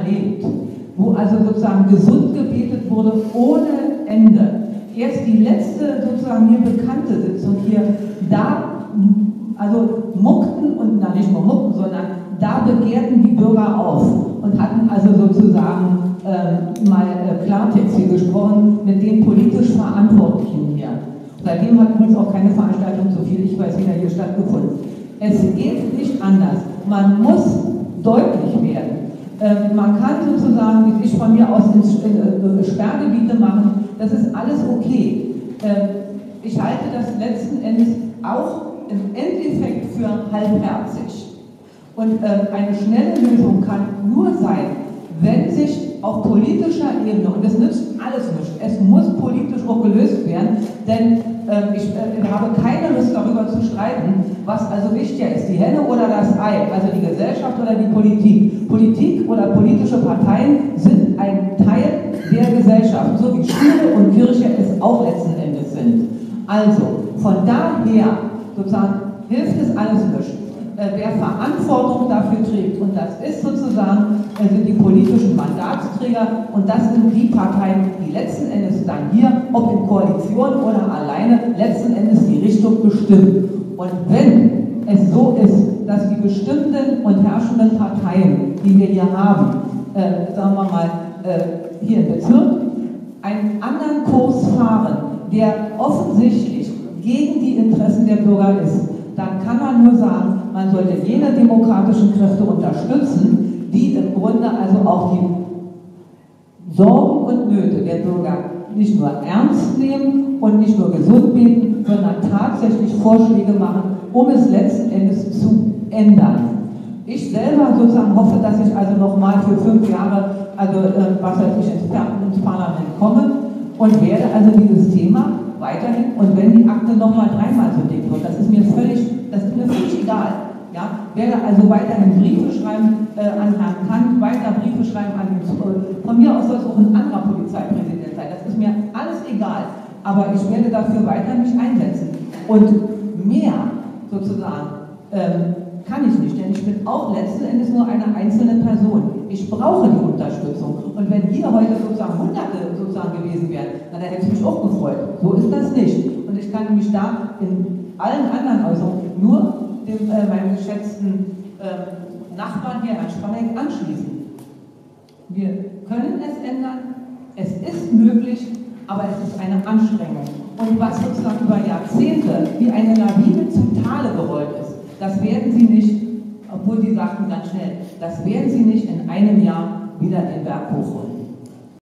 erlebt, wo also sozusagen gesund gebetet wurde ohne Ende. Erst die letzte sozusagen mir bekannte Sitzung hier, da also muckten und, na nicht nur muckten, sondern da begehrten die Bürger auf und hatten also sozusagen mal Klartext hier gesprochen mit den politisch Verantwortlichen hier. Seitdem hat übrigens auch keine Veranstaltung, so viel ich weiß, wieder hier stattgefunden. Es geht nicht anders. Man muss deutlich werden. Man kann sozusagen, wie ich von mir aus ins Sperrgebiete machen, das ist alles okay. Ich halte das letzten Endes auch im Endeffekt für halbherzig. Und eine schnelle Lösung kann nur sein, wenn sich auf politischer Ebene, und es nützt alles nicht, es muss politisch auch gelöst werden, denn ich habe keine Lust darüber zu streiten, was also wichtiger ist, die Henne oder das Ei, also die Gesellschaft oder die Politik. Politik oder politische Parteien sind ein Teil der Gesellschaft, so wie Schule und Kirche es auch letzten Endes sind. Also, von daher sozusagen hilft es alles nicht. Wer Verantwortung dafür trägt, und das ist sozusagen sind die politischen Mandatsträger, und das sind die Parteien, die letzten Endes dann hier, ob in Koalition oder alleine, letzten Endes die Richtung bestimmen. Und wenn es so ist, dass die bestimmten und herrschenden Parteien, die wir hier haben, sagen wir mal, hier im Bezirk, einen anderen Kurs fahren, der offensichtlich gegen die Interessen der Bürger ist, dann kann man nur sagen, man sollte jene demokratischen Kräfte unterstützen, die im Grunde also auch die Sorgen und Nöte der Bürger nicht nur ernst nehmen und nicht nur gesund beten, sondern tatsächlich Vorschläge machen, um es letzten Endes zu ändern. Ich selber sozusagen hoffe, dass ich also nochmal für 5 Jahre, also was weiß ich, ins Parlament komme und werde also dieses Thema weiterhin, und wenn die Akte nochmal 3-mal so dick wird, das ist mir völlig egal. Ja, werde also weiterhin Briefe schreiben an Herrn Kant, weiter Briefe schreiben an den, von mir aus soll es auch ein anderer Polizeipräsident sein, das ist mir alles egal, aber ich werde dafür weiter mich einsetzen. Und mehr sozusagen kann ich nicht, denn ich bin auch letzten Endes nur eine einzelne Person. Ich brauche die Unterstützung. Und wenn hier heute sozusagen Hunderte sozusagen gewesen wären, dann hätte ich mich auch gefreut. So ist das nicht. Und ich kann mich da in allen anderen Äußerungen nur meinem geschätzten Nachbarn hier, Herrn Spanek, anschließen. Wir können es ändern, es ist möglich, aber es ist eine Anstrengung. Und was sozusagen über Jahrzehnte wie eine Lawine zu Tale gerollt ist, das werden Sie nicht, obwohl Sie sagten ganz schnell, das werden Sie nicht in einem Jahr wieder den Berg hochrollen.